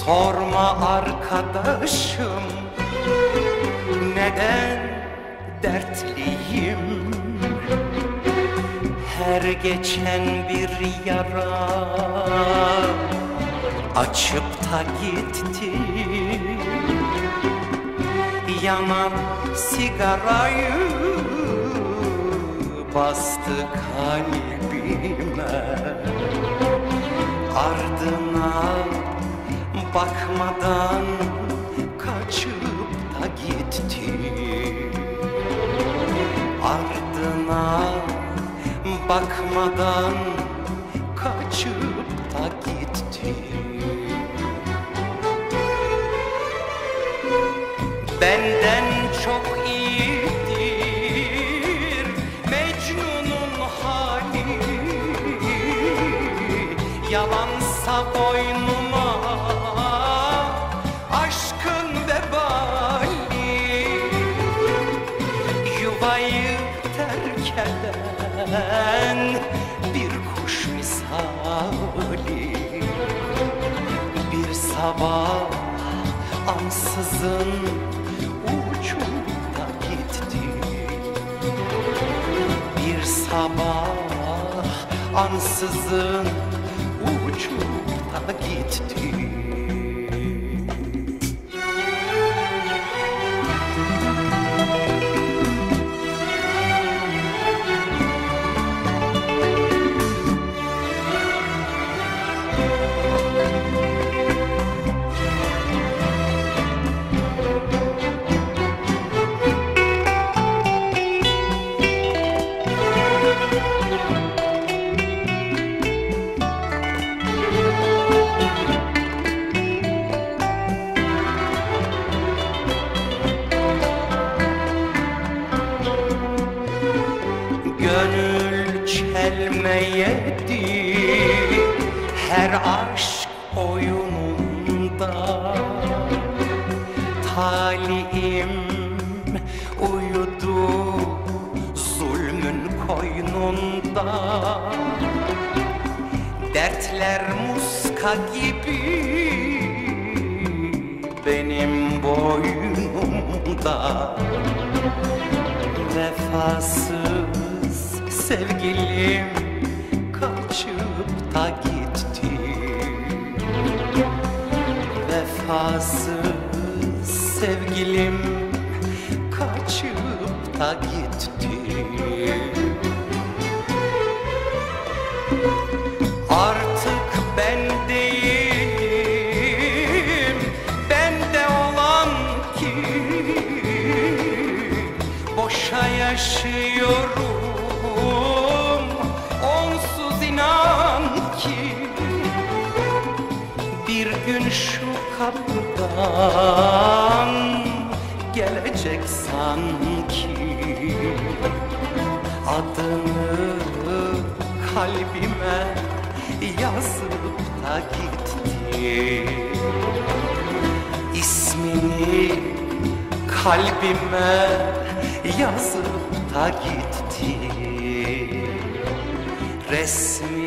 Sorma arkadaşım, neden dertliyim? Her geçen bir yara açıp da gitti. Yanan sigarayı bastı kalbime. Ardına bakmadan kaçıp da gitti. Ardına bakmadan kaçıp da gitti. Benden çok iyidir Mecnun'un hali. Yalansa boynuma aşkın vebali. Yuvayı terk eden bir kuş misali. Bir sabah ansızın uçup da gitti. Bir sabah ansızın uçup da gitti. Gönül çelmeyedi her aşk oyununda. Talim uyudu zulmün koynunda. Dertler muska gibi benim boynumda. Vefasız sevgilim kaçıp da gitti. Vefasız sevgilim kaçıp da gitti. Artık ben değilim, bende olan ki. Boşa yaşıyorum, onsuz inan ki. Bir gün şu kapıdan gelecek sanki. Adını kalbime yazıp da gitti. İsmini kalbime yazıp da gitti. Resmi